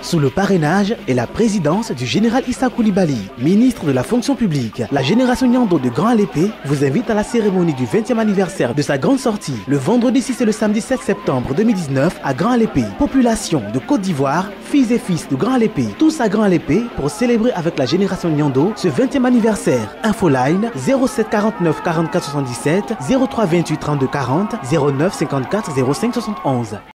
sous le parrainage et la présidence du général Issa Coulibaly, ministre de la fonction publique. La génération Nyando de Grand Alépé vous invite à la cérémonie du 20e anniversaire de sa grande sortie, le vendredi 6 et le samedi 7 septembre 2019 à Grand Alépé. Population de Côte d'Ivoire, filles et fils de Grand Alépé, tous à Grand Alépé pour célébrer avec la génération Nyando ce 20e anniversaire. Infoline 07 49 44 77 03 28 32 40 09 54 05 71.